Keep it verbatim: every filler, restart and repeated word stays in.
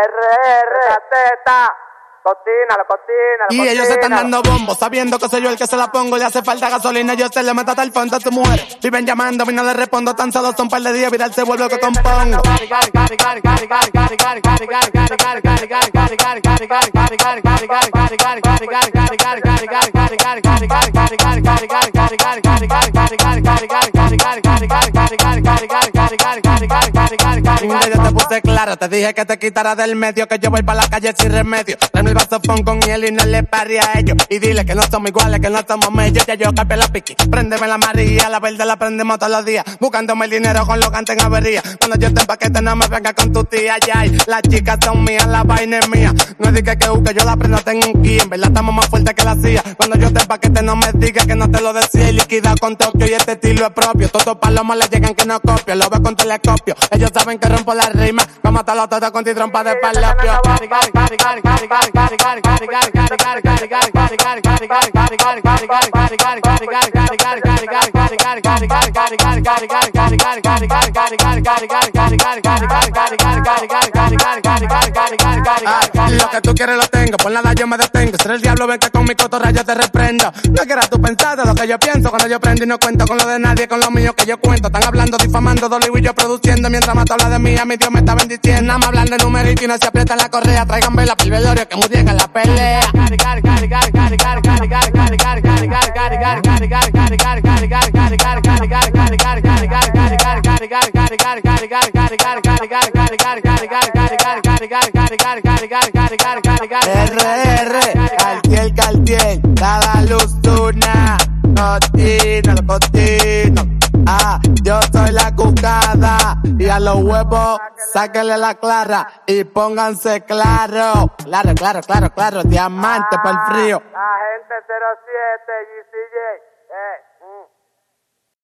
R, la teta. Cocínalo, cocínalo, y ellos se están dando bombo, sabiendo que soy yo el que se la pongo. Le hace falta gasolina, yo se le meto hasta el fondo a su mujer. Viven llamándome y no le respondo, tan solo son un par de días, viral se vuelve lo que compongo. Yo te puse claro, te dije que te quitara del medio, que yo voy para la calle sin remedio. Dame el vasofón con hiel y no le pare a ellos. Y dile que no somos iguales, que no somos mellos. Ya yo capé la piqui, préndeme la María. La verde la prendemos todos los días, buscándome el dinero con lo que antes en avería. Cuando yo te empaquete no me venga con tu tía, ya. Las chicas son mías, la vaina es mía. No es de que que que yo la prendo, tengo un ki. En verdad estamos más fuertes que la C I A. Cuando yo te empaquete no me digas que no te lo decía. Y liquidado con Tokio y este estilo es propio. Todos los palomos le llegan que no copio. Lo veo con telescopio, ellos saben que rompo la rima. Vamos a matarlo todo con ti trompa de palopio. Lo que tú quieres lo tengo, por nada yo me detengo. Ser el diablo, ven que con mi cotorra yo te reprendo. No quieras tú pensar de lo que yo pienso cuando yo prendo y no cuento con lo de nadie, con lo mío que yo cuento. Están hablando, difamando, Dolly y yo produciendo. Mientras más habla de mí, a mi Dios me está bendiciendo. Nada más hablan de numerito y no se aprieta la correa. Traigan vela para el velorio que muriera en la pelea. R R, Cartier, Cartier, cada luz una, cocina, lo cocino. Ah, yo soy la Kukada y a los huevos sáquenle la clara y pónganse claro. Claro, claro, claro, claro, diamante para el frío. Agente cero siete, G C J, eh.